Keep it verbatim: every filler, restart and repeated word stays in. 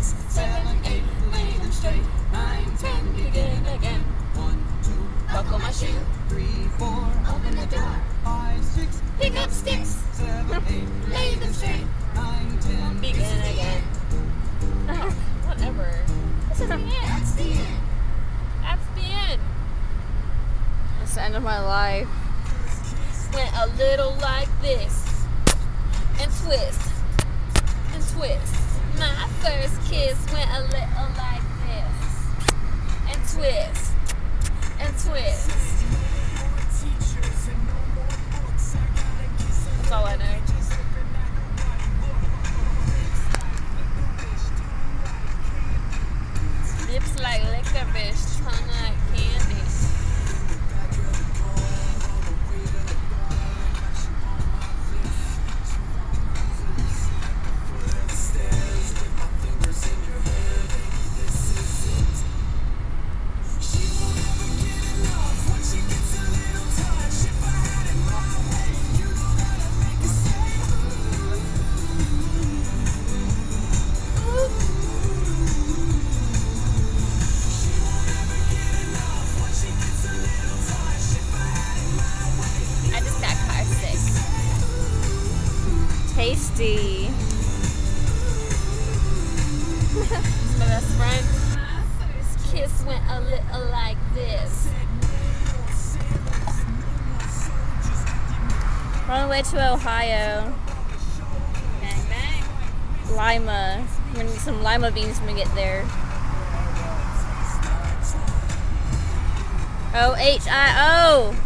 six, seven, eight, lay them straight. Nine, ten, begin again. One, two, buckle my shoe. Three, four, open the door. Five, six, pick up sticks. Seven, eight, lay them straight. Nine, ten, begin again. Whatever. This is the end. That's the end. That's the end. That's the end of my life. Went a little like this, and twist, and twist. My first kiss went a little like this, and twist, and twist. That's all I know. Lips like licorice, tongue like candy. Tasty. My best friend. My first kiss went a little like this. We're on the way to Ohio. Bang bang. Lima. We're gonna need some lima beans when we get there. O H I O.